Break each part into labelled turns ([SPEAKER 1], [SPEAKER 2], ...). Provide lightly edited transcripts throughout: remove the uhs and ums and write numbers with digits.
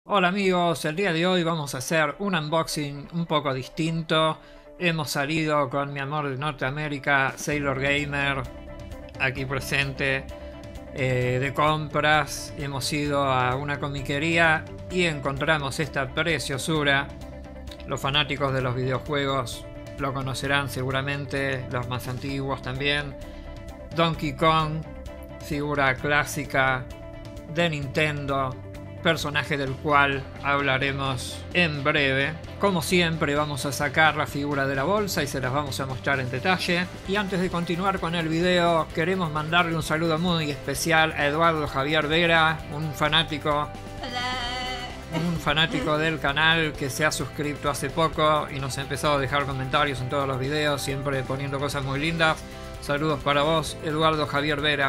[SPEAKER 1] Hola amigos, el día de hoy vamos a hacer un unboxing un poco distinto. Hemos salido con mi amor de Norteamérica, Sailor Gamer, aquí presente, de compras. Hemos ido a una comiquería y encontramos esta preciosura. Los fanáticos de los videojuegos lo conocerán seguramente, los más antiguos también. Donkey Kong, figura clásica de Nintendo, personaje del cual hablaremos en breve. Como siempre vamos a sacar la figura de la bolsa y se las vamos a mostrar en detalle. Y antes de continuar con el video, queremos mandarle un saludo muy especial a Eduardo Javier Vera, un fanático del canal que se ha suscrito hace poco y nos ha empezado a dejar comentarios en todos los videos, siempre poniendo cosas muy lindas. Saludos para vos, Eduardo Javier Vera.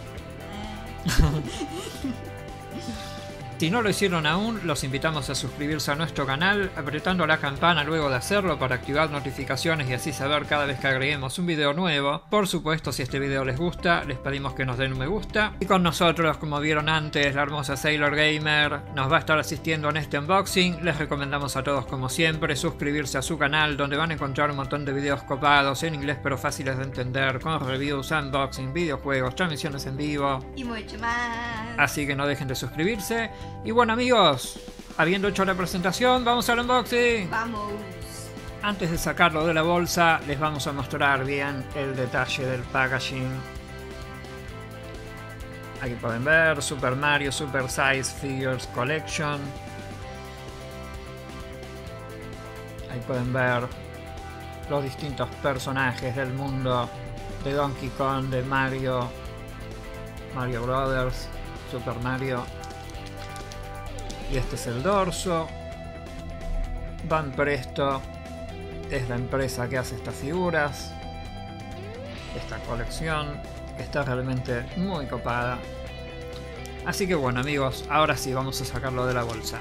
[SPEAKER 1] Si no lo hicieron aún, los invitamos a suscribirse a nuestro canal, apretando la campana luego de hacerlo para activar notificaciones y así saber cada vez que agreguemos un video nuevo. Por supuesto, si este video les gusta, les pedimos que nos den un me gusta. Y con nosotros, como vieron antes, la hermosa Sailor Gamer nos va a estar asistiendo en este unboxing. Les recomendamos a todos, como siempre, suscribirse a su canal, donde van a encontrar un montón de videos copados en inglés pero fáciles de entender, con reviews, unboxing, videojuegos, transmisiones en vivo
[SPEAKER 2] y mucho más.
[SPEAKER 1] Así que no dejen de suscribirse. Y bueno amigos, habiendo hecho la presentación, vamos al unboxing.
[SPEAKER 2] Vamos.
[SPEAKER 1] Antes de sacarlo de la bolsa, les vamos a mostrar bien el detalle del packaging. Aquí pueden ver Super Mario Super Size Figures Collection. Ahí pueden ver los distintos personajes del mundo de Donkey Kong, de Mario Brothers, Super Mario. Y este es el dorso. Van Presto es la empresa que hace estas figuras. Esta colección está realmente muy copada. Así que bueno amigos, ahora sí vamos a sacarlo de la bolsa.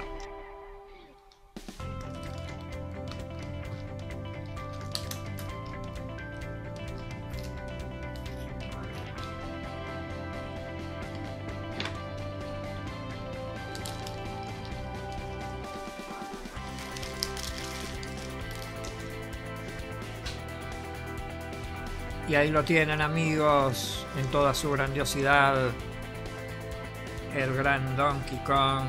[SPEAKER 1] Y ahí lo tienen amigos, en toda su grandiosidad, el gran Donkey Kong.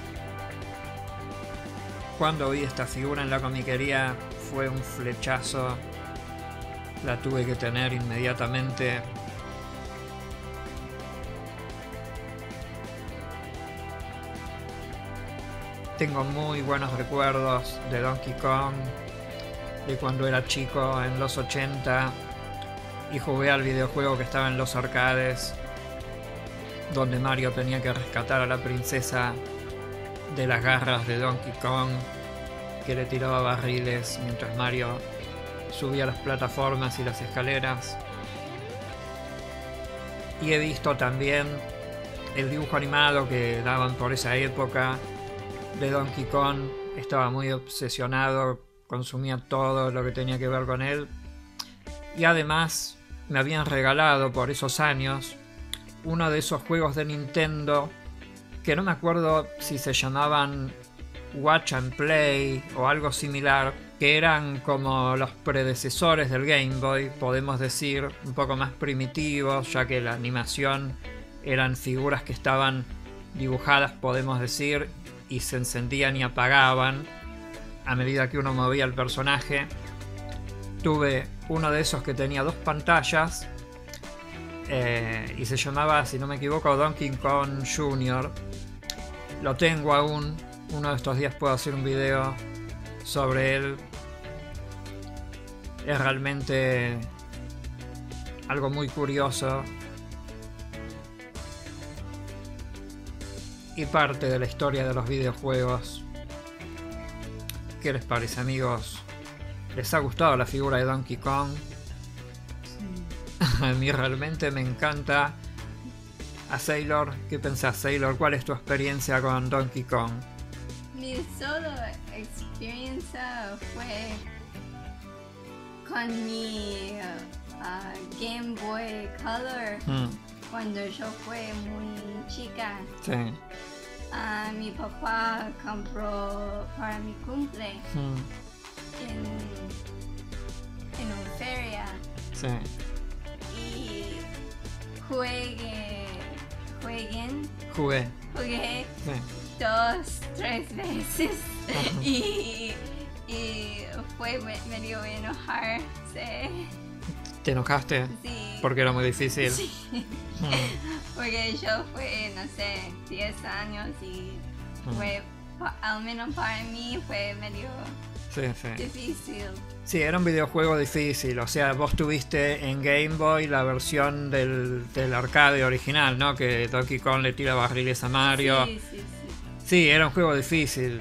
[SPEAKER 1] Cuando vi esta figura en la comiquería fue un flechazo, la tuve que tener inmediatamente. Tengo muy buenos recuerdos de Donkey Kong, de cuando era chico en los 80. Y jugué al videojuego que estaba en los arcades, donde Mario tenía que rescatar a la princesa de las garras de Donkey Kong, que le tiraba barriles mientras Mario subía las plataformas y las escaleras. Y he visto también el dibujo animado que daban por esa época de Donkey Kong. Estaba muy obsesionado, consumía todo lo que tenía que ver con él. Y además me habían regalado por esos años uno de esos juegos de Nintendo que no me acuerdo si se llamaban Watch and Play o algo similar, que eran como los predecesores del Game Boy, podemos decir, un poco más primitivos, ya que la animación eran figuras que estaban dibujadas, podemos decir, y se encendían y apagaban a medida que uno movía el personaje. Tuve uno de esos que tenía dos pantallas y se llamaba, si no me equivoco, Donkey Kong Jr. Lo tengo aún. Uno de estos días puedo hacer un video sobre él. Es realmente algo muy curioso y parte de la historia de los videojuegos. ¿Qué les parece amigos? ¿Les ha gustado la figura de Donkey Kong? Sí. A mí realmente me encanta. A Sailor, ¿qué pensás Sailor? ¿Cuál es tu experiencia con Donkey Kong?
[SPEAKER 2] Mi solo experiencia fue con mi Game Boy Color cuando yo fui muy chica.
[SPEAKER 1] Sí.
[SPEAKER 2] Mi papá compró para mi cumple en una feria
[SPEAKER 1] Sí.
[SPEAKER 2] y
[SPEAKER 1] Jugué.
[SPEAKER 2] jugué
[SPEAKER 1] Sí.
[SPEAKER 2] 2-3 veces y fue medio enojarse.
[SPEAKER 1] ¿Te enojaste?
[SPEAKER 2] Sí.
[SPEAKER 1] Porque era muy difícil.
[SPEAKER 2] Sí. Porque yo fue, no sé, 10 años y fue, al menos para mí, fue medio
[SPEAKER 1] Sí, sí.
[SPEAKER 2] difícil.
[SPEAKER 1] Sí, era un videojuego difícil. O sea, vos tuviste en Game Boy la versión del arcade original, ¿no? Que Donkey Kong le tira barriles a Mario.
[SPEAKER 2] Sí, sí, sí.
[SPEAKER 1] Sí, era un juego difícil.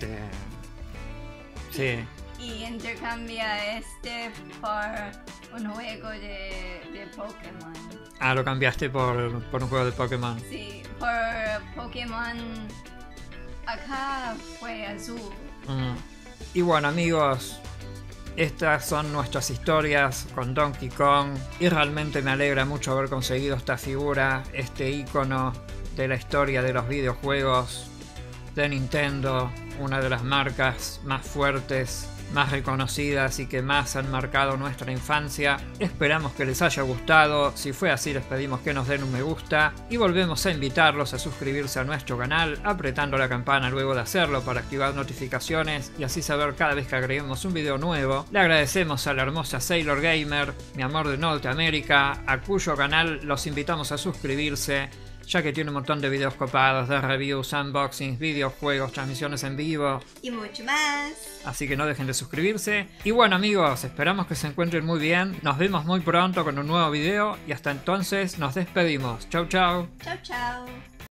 [SPEAKER 1] Sí.
[SPEAKER 2] Y intercambia por un juego de Pokémon.
[SPEAKER 1] Ah, lo cambiaste por un juego de Pokémon.
[SPEAKER 2] Sí, por Pokémon acá fue azul.
[SPEAKER 1] Y bueno, amigos, estas son nuestras historias con Donkey Kong y realmente me alegra mucho haber conseguido esta figura, este icono de la historia de los videojuegos de Nintendo, una de las marcas más fuertes, más reconocidas y que más han marcado nuestra infancia. Esperamos que les haya gustado. Si fue así, les pedimos que nos den un me gusta y volvemos a invitarlos a suscribirse a nuestro canal apretando la campana luego de hacerlo para activar notificaciones y así saber cada vez que agreguemos un video nuevo. Le agradecemos a la hermosa Sailor Gamer, mi amor de Norteamérica, a cuyo canal los invitamos a suscribirse, ya que tiene un montón de videos copados, de reviews, unboxings, videojuegos, transmisiones en vivo.
[SPEAKER 2] Y mucho más.
[SPEAKER 1] Así que no dejen de suscribirse. Y bueno, amigos, esperamos que se encuentren muy bien. Nos vemos muy pronto con un nuevo video y hasta entonces nos despedimos. Chau chau.
[SPEAKER 2] Chao, chao.